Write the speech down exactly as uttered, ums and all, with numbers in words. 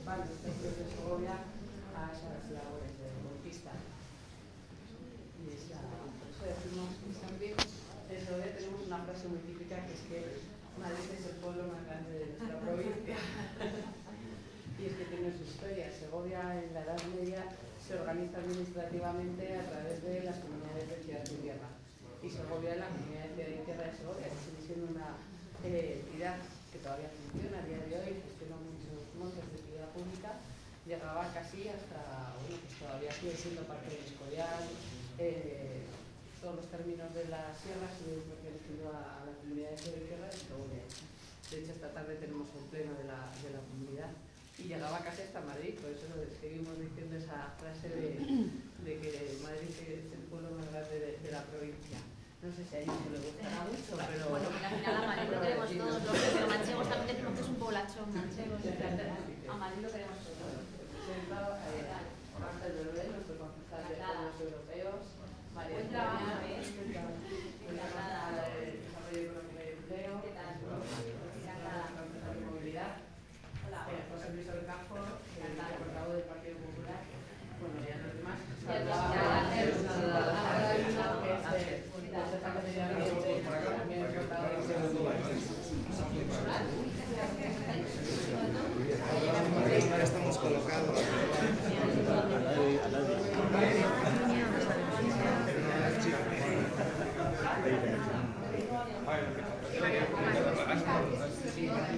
van los territorios de Segovia a esas labores de conquista. Y es la, por eso decimos que también en Segovia tenemos una frase muy típica que es que Madrid es el pueblo más grande de nuestra provincia. Y es que tiene su historia. Segovia en la Edad Media se organiza administrativamente a través de las comunidades de ciudad y tierra. Y Segovia es la comunidad de ciudad y tierra de Segovia, que sigue siendo una eh, entidad que todavía funciona a día de hoy, gestiona muchos montes de utilidad pública, llegaba casi hasta, bueno, pues todavía sigue siendo parte del Escorial, eh, todos los términos de la sierra siguen perteneciendo a, a la comunidad de ciudad y tierra de Segovia. De hecho, esta tarde tenemos un pleno de la, de la comunidad. Y llegaba casi hasta Madrid, por eso seguimos diciendo esa frase de, de que Madrid es el pueblo más grande de, de la provincia. No sé si a ellos le gustará mucho, pero... Bueno, al final a Madrid lo queremos todos, los manchegos también decimos que es un poblachón manchego, a Madrid lo queremos